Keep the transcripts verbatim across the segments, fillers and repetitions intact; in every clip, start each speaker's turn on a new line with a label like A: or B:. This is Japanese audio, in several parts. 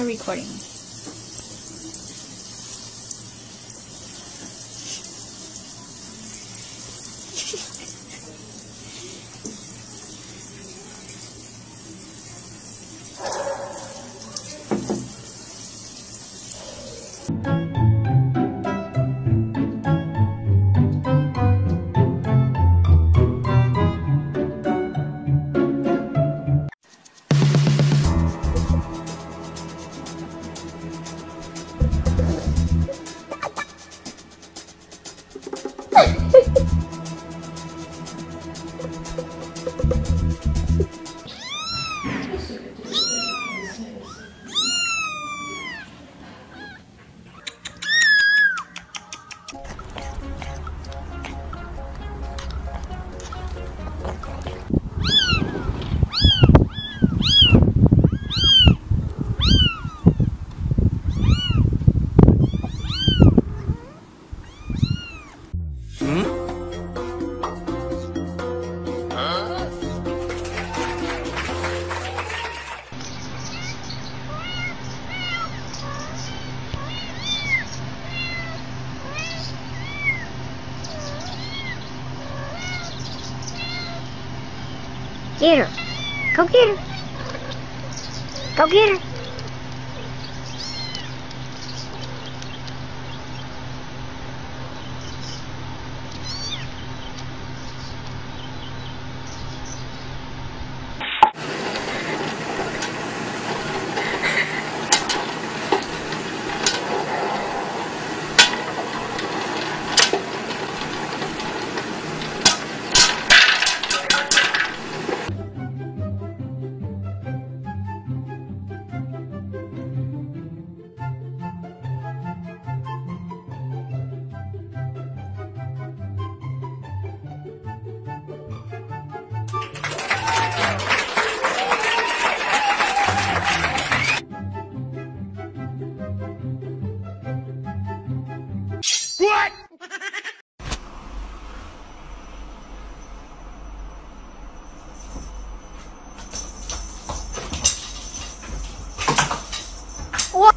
A: now recording.
B: Get her. Go get her. Go get her.
C: What?
B: What?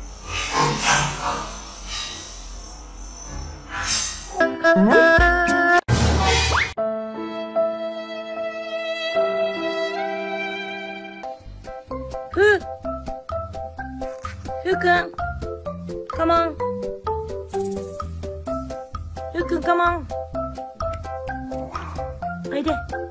A: Who? Who can? Come on. Who can come on? おいで。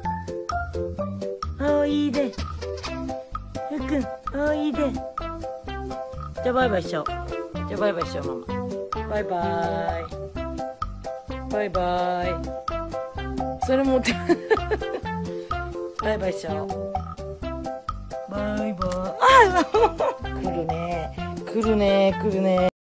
A: おいで。ふうくん、おいで。じゃあバイバイしよう。じゃあバイバイしよう、ママ。バイバイ。バイバイ。それ持って。バイバイしよう。バイバイ。あ、来るね。来るね。来るね。